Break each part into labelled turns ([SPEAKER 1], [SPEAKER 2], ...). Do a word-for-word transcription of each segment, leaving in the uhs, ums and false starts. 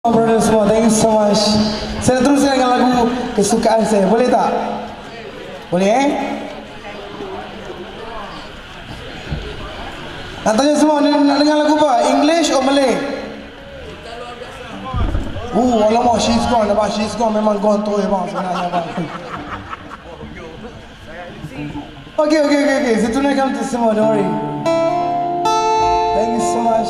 [SPEAKER 1] Brother semua, thank you so much. Saya teruskan dengan lagu kesukaan saya, boleh tak? Boleh eh? Nak tanya semua, nak dengar lagu apa? English or Malay? Uh, alamak, she's gone, abang, she's gone, memang gone tu abang sebenarnya abang. Okay, okay, okay, okay. Saya tunaikan untuk semua, don't worry. Thank you so much.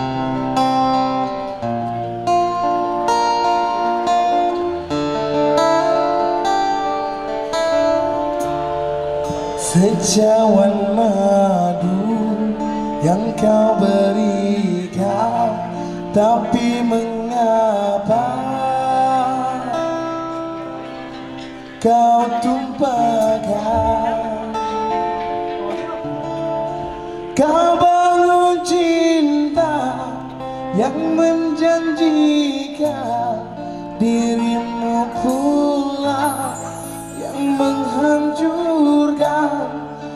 [SPEAKER 1] Secawan madu yang kau berikan, tapi mengapa kau tumpahkan? Kau bangun cinta yang menjanjikan, dirimu pula yang menghancurkan.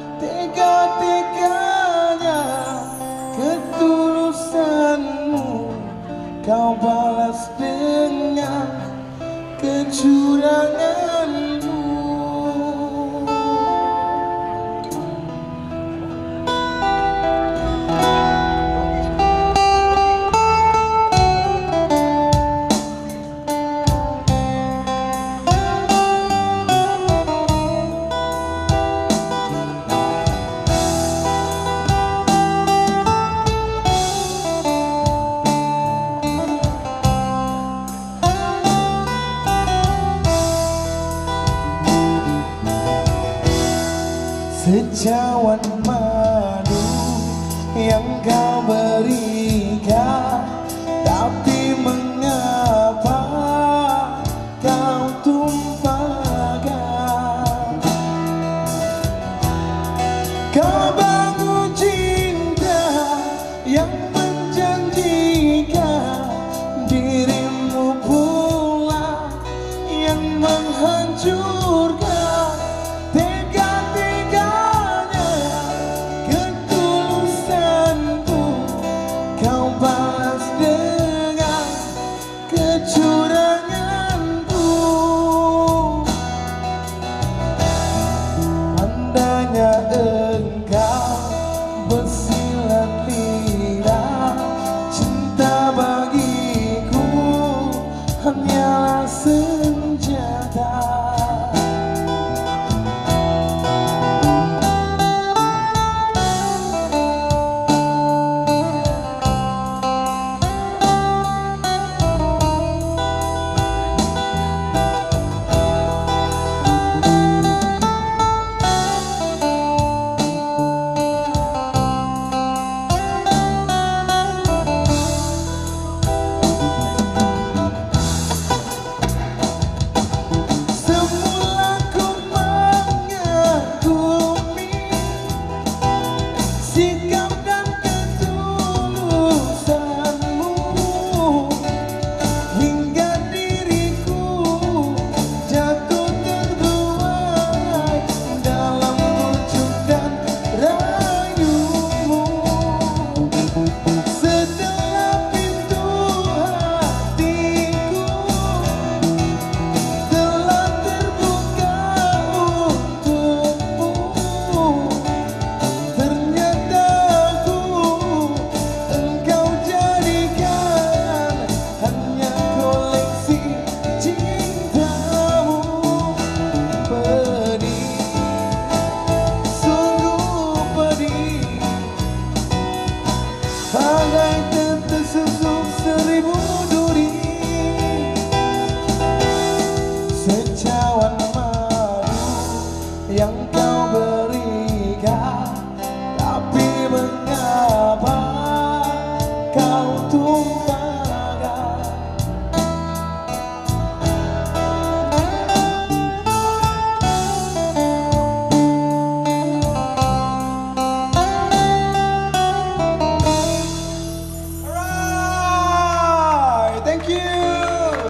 [SPEAKER 1] Tega-teganya ketulusanmu kau balas dengan kecuranganmu. Secawan madu yang kau berikan, tapi mengapa kau tumpahkan? Kau bangun cinta yang menjanjikan, dirimu pula yang menghancurkan. Balas dengan kecuranganku. Andainya engkau bersilat lidah, cinta bagiku hanyalah senjata. Bagai